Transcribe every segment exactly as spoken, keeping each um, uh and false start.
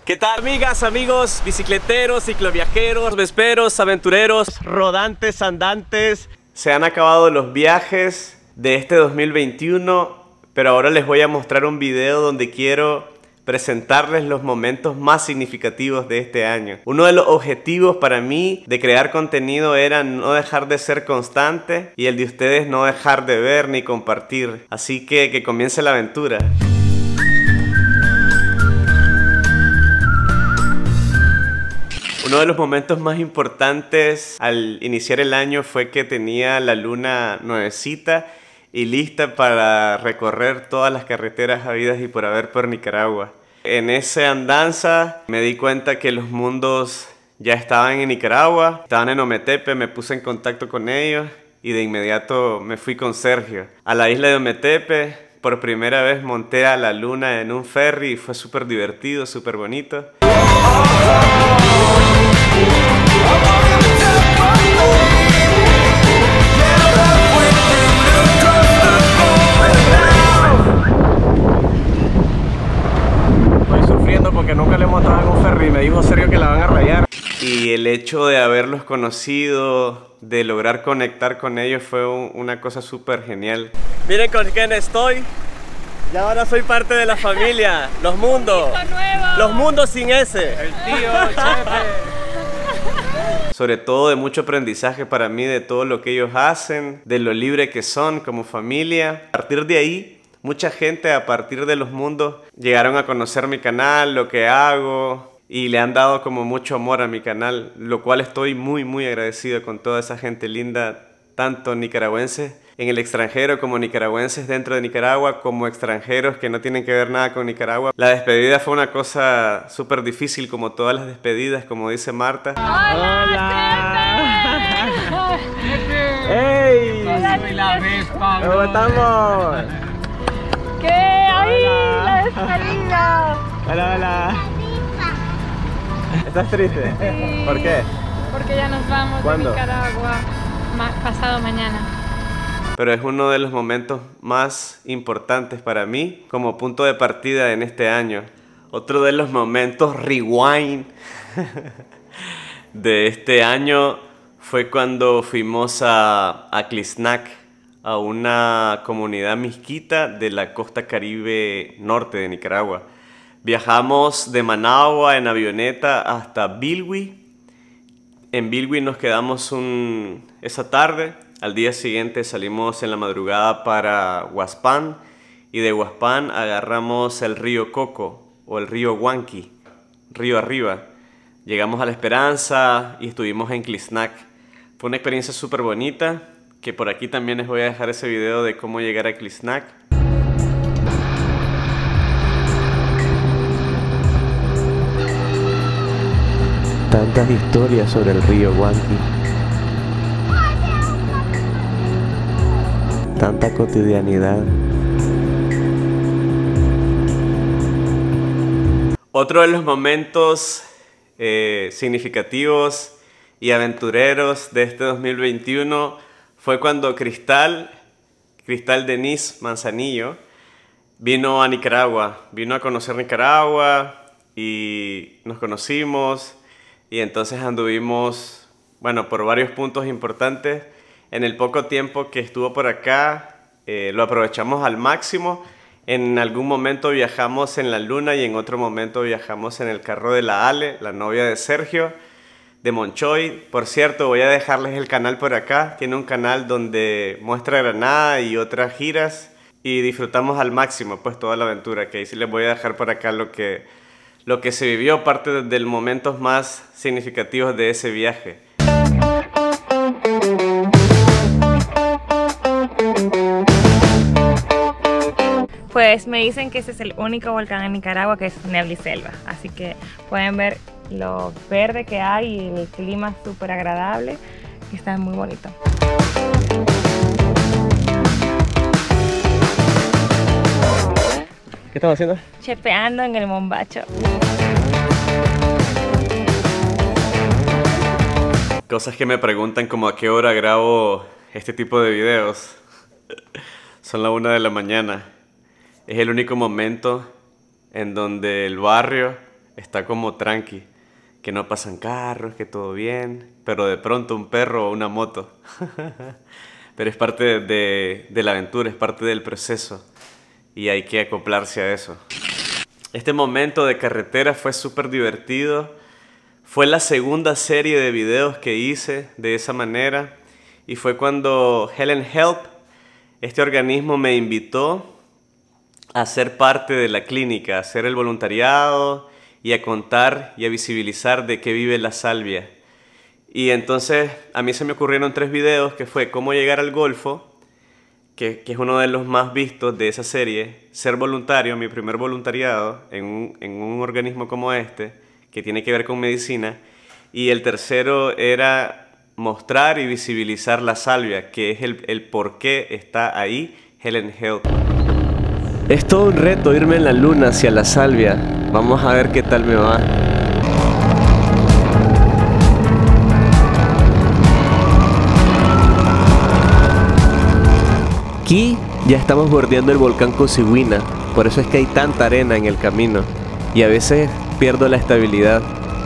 ¿Qué tal, amigas, amigos, bicicleteros, cicloviajeros, vesperos, aventureros, rodantes, andantes? Se han acabado los viajes de este dos mil veintiuno, pero ahora les voy a mostrar un video donde quiero presentarles los momentos más significativos de este año. Uno de los objetivos para mí de crear contenido era no dejar de ser constante y el de ustedes no dejar de ver ni compartir. Así que que comience la aventura. Uno de los momentos más importantes al iniciar el año fue que tenía la luna nuevecita y lista para recorrer todas las carreteras habidas y por haber por Nicaragua. En esa andanza me di cuenta que los mundos ya estaban en Nicaragua, estaban en Ometepe, me puse en contacto con ellos y de inmediato me fui con Sergio a la isla de Ometepe. Por primera vez monté a la luna en un ferry y fue súper divertido, súper bonito. Estoy sufriendo porque nunca le he montado en un ferry, me dijo Sergio que la van a rayar. Y el hecho de haberlos conocido, de lograr conectar con ellos fue un, una cosa súper genial. Miren con quién estoy. Y ahora soy parte de la familia, los mundos. Los mundos sin S. El tío, chefe. Sobre todo de mucho aprendizaje para mí de todo lo que ellos hacen, de lo libre que son como familia. A partir de ahí, mucha gente a partir de los mundos llegaron a conocer mi canal, lo que hago, y le han dado como mucho amor a mi canal, lo cual estoy muy muy agradecido con toda esa gente linda, tanto nicaragüenses en el extranjero como nicaragüenses dentro de Nicaragua, como extranjeros que no tienen que ver nada con Nicaragua. La despedida fue una cosa súper difícil, como todas las despedidas, como dice Marta. ¡Hola! ¡Hey! Soy la Vespa, ¿Cómo estamos? ¿Qué? ¡Ahí! ¡La despedida! Hola, hola. ¿Estás triste? Sí. ¿Por qué? Porque ya nos vamos ¿Cuándo? de Nicaragua ma pasado mañana. Pero es uno de los momentos más importantes para mí como punto de partida en este año. Otro de los momentos rewind de este año fue cuando fuimos a, a Cliznac, a una comunidad misquita de la costa caribe norte de Nicaragua. Viajamos de Managua en avioneta hasta Bilwi. En Bilwi nos quedamos un, esa tarde. Al día siguiente salimos en la madrugada para Huaspán y de Huaspán agarramos el río Coco o el río Huanqui, río arriba. Llegamos a La Esperanza y estuvimos en Cliznac. Fue una experiencia súper bonita, que por aquí también les voy a dejar ese video de cómo llegar a Cliznac. Tantas historias sobre el río Huanqui. Tanta cotidianidad. Otro de los momentos eh, significativos y aventureros de este dos mil veintiuno fue cuando Cristal, Cristal Denise Manzanillo, vino a Nicaragua. Vino a conocer Nicaragua y nos conocimos y entonces anduvimos, bueno, por varios puntos importantes. En el poco tiempo que estuvo por acá, eh, lo aprovechamos al máximo. En algún momento viajamos en la luna y en otro momento viajamos en el carro de la Ale, la novia de Sergio, de Monchoy. Por cierto, voy a dejarles el canal por acá. Tiene un canal donde muestra Granada y otras giras. Y disfrutamos al máximo pues toda la aventura, que ahí sí les voy a dejar por acá lo que, lo que se vivió, parte de, de los momentos más significativos de ese viaje. Pues me dicen que ese es el único volcán en Nicaragua que es nebliselva, así que pueden ver lo verde que hay y el clima súper agradable, que está muy bonito. ¿Qué estamos haciendo? Chepeando en el Mombacho. Cosas que me preguntan como a qué hora grabo este tipo de videos. Son la una de la mañana. Es el único momento en donde el barrio está como tranqui, que no pasan carros, que todo bien, pero de pronto un perro o una moto. Pero es parte de, de, de la aventura, es parte del proceso y hay que acoplarse a eso. Este momento de carretera fue súper divertido. Fue la segunda serie de videos que hice de esa manera y fue cuando Helen Help, este organismo, me invitó a ser parte de la clínica, a hacer el voluntariado y a contar y a visibilizar de qué vive la salvia. Y entonces a mí se me ocurrieron tres videos, que fue cómo llegar al Golfo, que, que es uno de los más vistos de esa serie, ser voluntario, mi primer voluntariado en un, en un organismo como este, que tiene que ver con medicina, y el tercero era mostrar y visibilizar la salvia, que es el, el por qué está ahí Helen Help. Es todo un reto irme en la luna hacia la salvia. Vamos a ver qué tal me va. Aquí ya estamos bordeando el volcán Cosiguina, por eso es que hay tanta arena en el camino y a veces pierdo la estabilidad.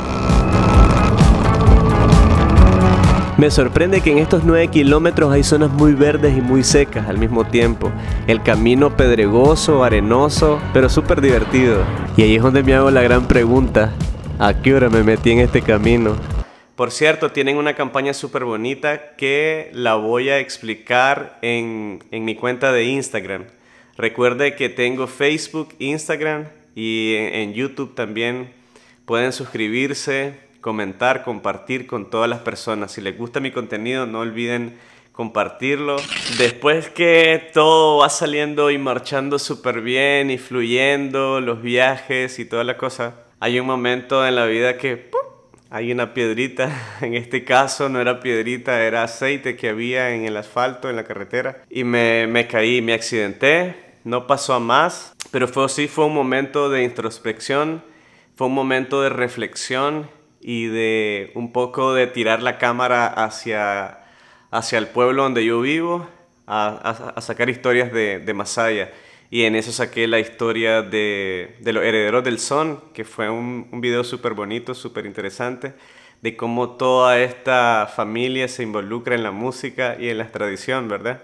Me sorprende que en estos nueve kilómetros hay zonas muy verdes y muy secas al mismo tiempo. El camino pedregoso, arenoso, pero súper divertido. Y ahí es donde me hago la gran pregunta: ¿a qué hora me metí en este camino? Por cierto, tienen una campaña súper bonita que la voy a explicar en, en mi cuenta de Instagram. Recuerde que tengo Facebook, Instagram y en, en YouTube también. Pueden suscribirse, comentar, compartir con todas las personas. Si les gusta mi contenido, no olviden compartirlo. Después que todo va saliendo y marchando súper bien y fluyendo, los viajes y toda la cosa, hay un momento en la vida que ¡pum!, hay una piedrita. En este caso no era piedrita, era aceite que había en el asfalto, en la carretera. Y me, me caí, me accidenté, no pasó a más. Pero fue sí, fue un momento de introspección, fue un momento de reflexión y de un poco de tirar la cámara hacia, hacia el pueblo donde yo vivo, a, a, a sacar historias de, de Masaya. Y en eso saqué la historia de, de los herederos del son, que fue un, un video súper bonito, súper interesante, de cómo toda esta familia se involucra en la música y en la tradición, ¿verdad?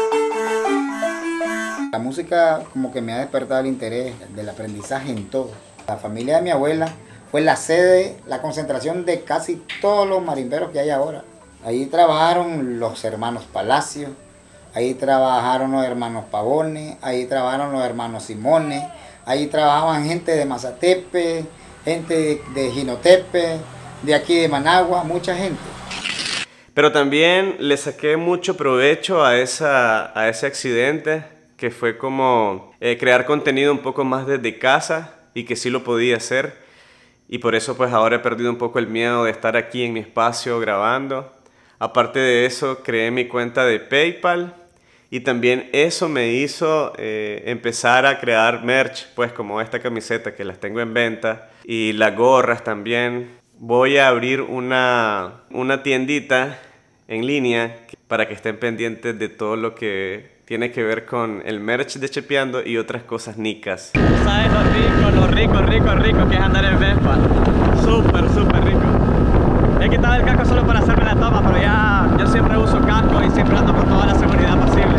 La música como que me ha despertado el interés del aprendizaje en todo. La familia de mi abuela fue la sede, la concentración de casi todos los marimberos que hay ahora. Ahí trabajaron los hermanos Palacio, ahí trabajaron los hermanos Pavone, ahí trabajaron los hermanos Simone, ahí trabajaban gente de Mazatepe, gente de, de Jinotepe, de aquí de Managua, mucha gente. Pero también le saqué mucho provecho a, esa, a ese accidente, que fue como eh, crear contenido un poco más desde casa y que sí lo podía hacer. Y por eso pues ahora he perdido un poco el miedo de estar aquí en mi espacio grabando. Aparte de eso, creé mi cuenta de PayPal y también eso me hizo eh, empezar a crear merch, pues como esta camiseta que las tengo en venta y las gorras también. Voy a abrir una, una tiendita en línea para que estén pendientes de todo lo que tiene que ver con el merch de Chepeando y otras cosas nicas. ¿Sabes lo rico, lo rico, rico, rico que es andar en Vespa? Súper, súper rico. He quitado el casco solo para hacerme la toma, pero ya yo siempre uso casco y siempre ando con toda la seguridad posible.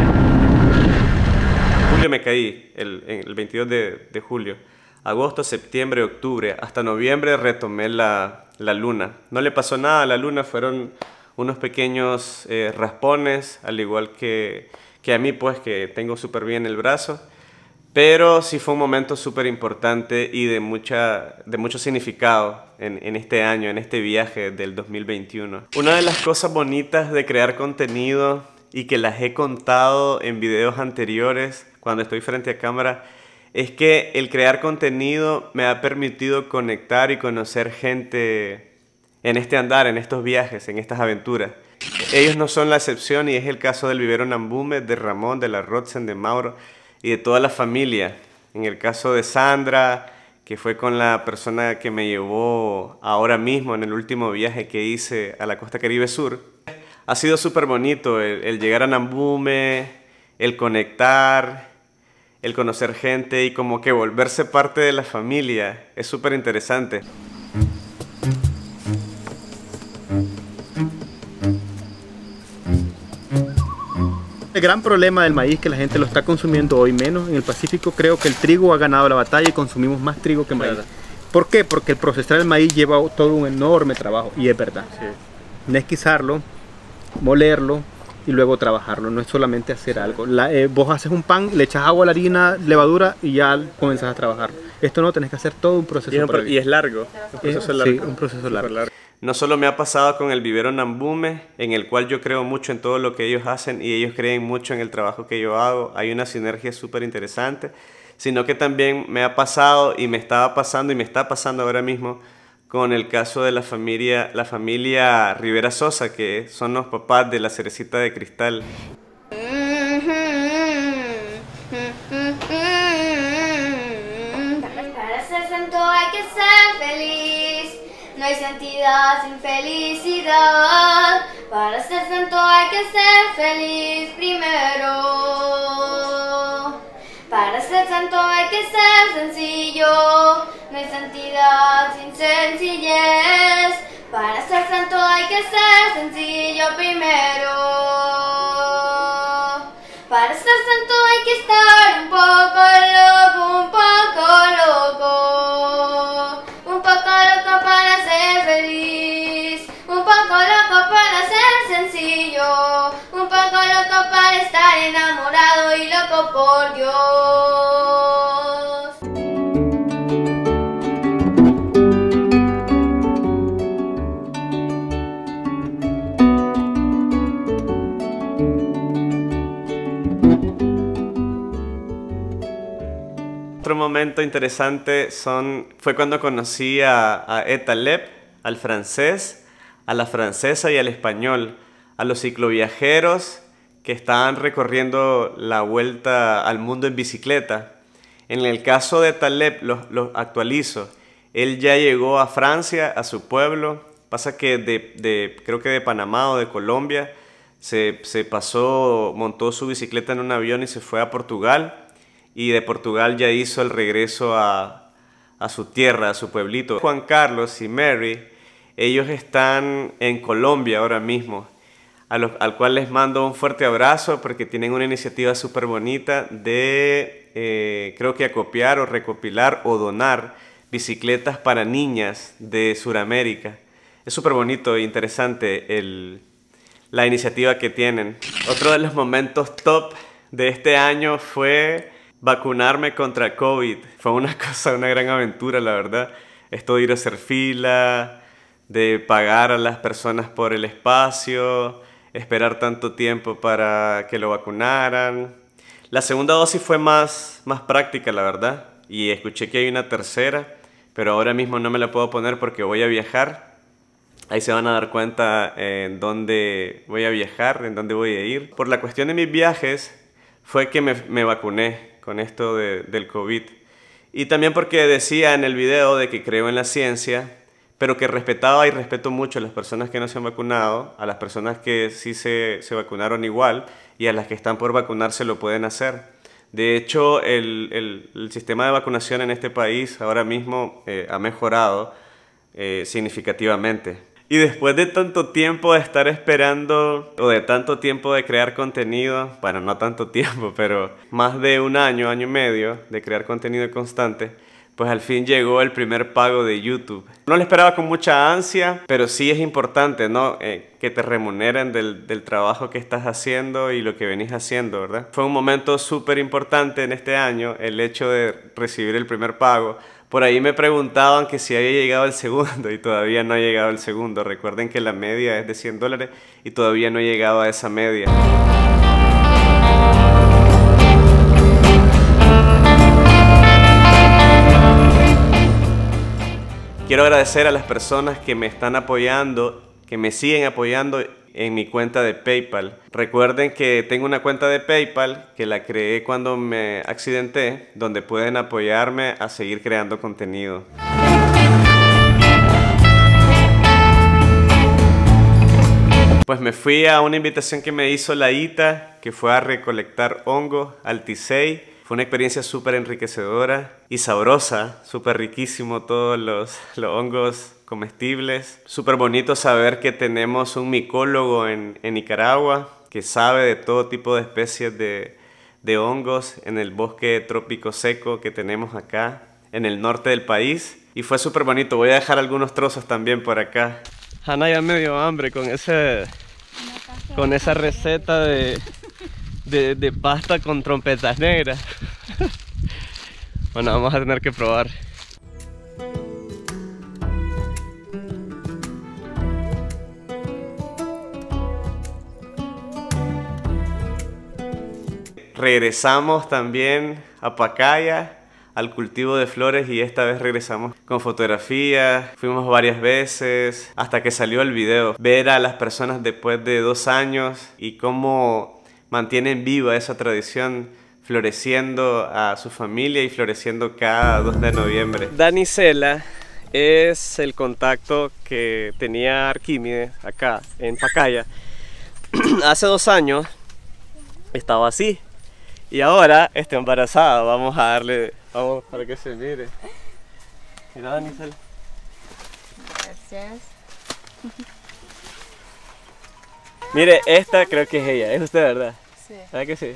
En julio me caí, el, el veintidós de, de julio. Agosto, septiembre, octubre, hasta noviembre retomé la, la luna. No le pasó nada a la luna, fueron unos pequeños eh, raspones, al igual que, que a mí, pues, que tengo súper bien el brazo. Pero sí fue un momento súper importante y de, mucha, de mucho significado en, en este año, en este viaje del dos mil veintiuno. Una de las cosas bonitas de crear contenido y que las he contado en videos anteriores cuando estoy frente a cámara es que el crear contenido me ha permitido conectar y conocer gente en este andar, en estos viajes, en estas aventuras. Ellos no son la excepción y es el caso del Vivero Nambume, de Ramón, de la Rotzen, de Mauro y de toda la familia. En el caso de Sandra, que fue con la persona que me llevó ahora mismo en el último viaje que hice a la costa Caribe Sur. Ha sido súper bonito el, el llegar a Nambume, el conectar, el conocer gente y como que volverse parte de la familia es súper interesante. El gran problema del maíz es que la gente lo está consumiendo hoy menos. En el Pacífico creo que el trigo ha ganado la batalla y consumimos más trigo que maíz. Claro. ¿Por qué? Porque el procesar el maíz lleva todo un enorme trabajo, y es verdad. Sí. Nesquizarlo, molerlo y luego trabajarlo, no es solamente hacer algo. La, eh, vos haces un pan, le echas agua, la harina, levadura y ya comenzás a trabajar. Esto no, tenés que hacer todo un proceso. Y es, un pro previo. y es largo, un proceso Eh, largo. Sí, un proceso largo. No solo me ha pasado con el vivero Nambume, en el cual yo creo mucho en todo lo que ellos hacen y ellos creen mucho en el trabajo que yo hago. Hay una sinergia súper interesante, sino que también me ha pasado y me estaba pasando y me está pasando ahora mismo con el caso de la familia, la familia Rivera Sosa, que son los papás de la Cerecita de Cristal. Para ser santo hay que ser feliz, no hay santidad sin felicidad. Para ser santo hay que ser feliz primero. Para ser santo hay que ser sencillo, no hay santidad sin sencillez. Para ser santo hay que ser sencillo primero. Para ser santo hay que estar un poco loco, un poco loco. Un poco loco para ser feliz, un poco loco para ser sencillo, un poco loco para estar enamorado y loco por Dios. Otro momento interesante son, fue cuando conocí a, a Etalep, al francés, a la francesa y al español, a los cicloviajeros que estaban recorriendo la vuelta al mundo en bicicleta. En el caso de Etalep, lo, lo actualizo, él ya llegó a Francia, a su pueblo, pasa que de, de, creo que de Panamá o de Colombia, se, se pasó, montó su bicicleta en un avión y se fue a Portugal. Y de Portugal ya hizo el regreso a, a su tierra, a su pueblito. Juan Carlos y Mary, ellos están en Colombia ahora mismo, a los, al cual les mando un fuerte abrazo porque tienen una iniciativa súper bonita de, eh, creo que acopiar o recopilar o donar bicicletas para niñas de Sudamérica. Es súper bonito e interesante el, la iniciativa que tienen. Otro de los momentos top de este año fue vacunarme contra COVID. Fue una cosa, una gran aventura, la verdad. Esto de ir a hacer fila, de pagar a las personas por el espacio, esperar tanto tiempo para que lo vacunaran. La segunda dosis fue más, más práctica, la verdad. Y escuché que hay una tercera, pero ahora mismo no me la puedo poner porque voy a viajar. Ahí se van a dar cuenta en dónde voy a viajar, en dónde voy a ir. Por la cuestión de mis viajes fue que me, me vacuné con esto de, del COVID. Y también porque decía en el video de que creo en la ciencia, pero que respetaba y respeto mucho a las personas que no se han vacunado, a las personas que sí se, se vacunaron igual y a las que están por vacunarse lo pueden hacer. De hecho, el, el, el sistema de vacunación en este país ahora mismo eh, ha mejorado eh, significativamente. Y después de tanto tiempo de estar esperando, o de tanto tiempo de crear contenido, bueno, no tanto tiempo, pero más de un año, año y medio de crear contenido constante, pues al fin llegó el primer pago de YouTube. No lo esperaba con mucha ansia, pero sí es importante, ¿no? Eh, que te remuneren del, del trabajo que estás haciendo y lo que venís haciendo, ¿verdad? Fue un momento súper importante en este año, el hecho de recibir el primer pago. Por ahí me preguntaban que si había llegado el segundo y todavía no ha llegado el segundo. Recuerden que la media es de cien dólares y todavía no he llegado a esa media. Quiero agradecer a las personas que me están apoyando, que me siguen apoyando en mi cuenta de PayPal. Recuerden que tengo una cuenta de PayPal que la creé cuando me accidenté, donde pueden apoyarme a seguir creando contenido. Pues me fui a una invitación que me hizo la I T A, que fue a recolectar hongos al Tisei. Fue una experiencia súper enriquecedora y sabrosa, súper riquísimo todos los, los hongos comestibles. Súper bonito saber que tenemos un micólogo en, en Nicaragua que sabe de todo tipo de especies de, de hongos en el bosque trópico seco que tenemos acá en el norte del país. Y fue súper bonito. Voy a dejar algunos trozos también por acá. Hanna ya me dio hambre con, ese, con esa receta de... De, de pasta con trompetas negras. Bueno, vamos a tener que probar. Regresamos también a Pacaya, al cultivo de flores, y esta vez regresamos con fotografías. Fuimos varias veces hasta que salió el video. Ver a las personas después de dos años y cómo mantienen viva esa tradición, floreciendo a su familia y floreciendo cada dos de noviembre. Danicela es el contacto que tenía Arquímedes acá en Pacaya. Hace dos años estaba así y ahora está embarazada. Vamos a darle, vamos para que se mire. Mira, Danicela. Gracias. Mire, esta creo que es ella, es usted, ¿verdad? Sí. ¿Verdad que sí?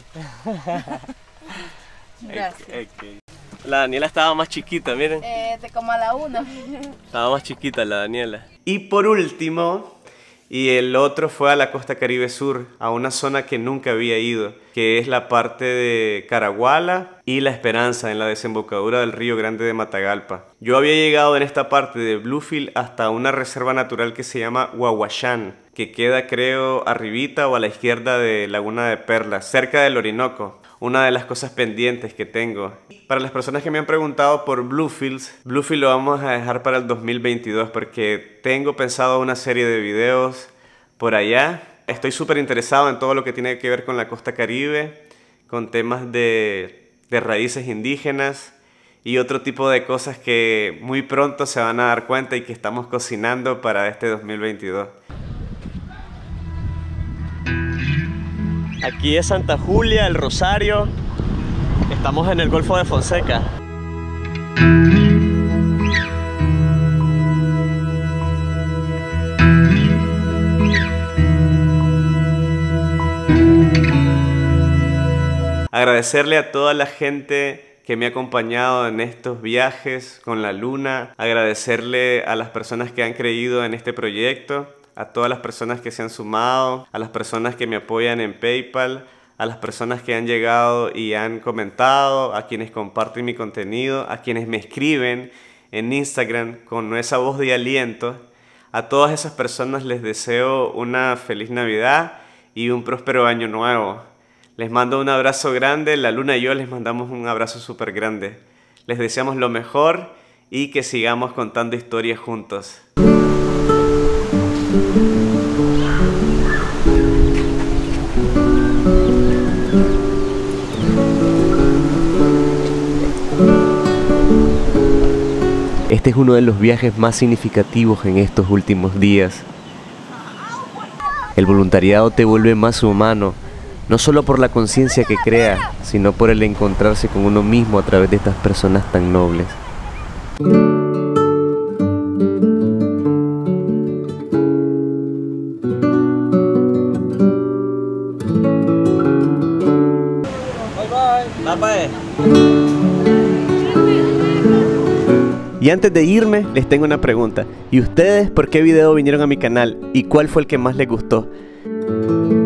Gracias. Okay. La Daniela estaba más chiquita, miren. Eh, de como a la una. Estaba más chiquita la Daniela. Y por último, y el otro fue a la costa Caribe Sur, a una zona que nunca había ido, que es la parte de Caraguala y La Esperanza, en la desembocadura del Río Grande de Matagalpa. Yo había llegado en esta parte de Bluefield hasta una reserva natural que se llama Huahuachán, que queda, creo, arribita o a la izquierda de Laguna de Perlas, cerca del Orinoco. Una de las cosas pendientes que tengo. Para las personas que me han preguntado por Bluefields, Bluefield lo vamos a dejar para el dos mil veintidós porque tengo pensado una serie de videos por allá. Estoy súper interesado en todo lo que tiene que ver con la costa Caribe, con temas de, de raíces indígenas y otro tipo de cosas que muy pronto se van a dar cuenta y que estamos cocinando para este dos mil veintidós. Aquí es Santa Julia, El Rosario. Estamos en el Golfo de Fonseca. Agradecerle a toda la gente que me ha acompañado en estos viajes con la luna. Agradecerle a las personas que han creído en este proyecto, a todas las personas que se han sumado, a las personas que me apoyan en PayPal, a las personas que han llegado y han comentado, a quienes comparten mi contenido, a quienes me escriben en Instagram con esa voz de aliento. A todas esas personas les deseo una feliz Navidad y un próspero año nuevo. Les mando un abrazo grande, la luna y yo les mandamos un abrazo súper grande. Les deseamos lo mejor y que sigamos contando historias juntos. Este es uno de los viajes más significativos en estos últimos días. El voluntariado te vuelve más humano, no solo por la conciencia que crea, sino por el encontrarse con uno mismo a través de estas personas tan nobles. Bye bye. Y antes de irme, les tengo una pregunta. ¿Y ustedes por qué video vinieron a mi canal? ¿Y cuál fue el que más les gustó?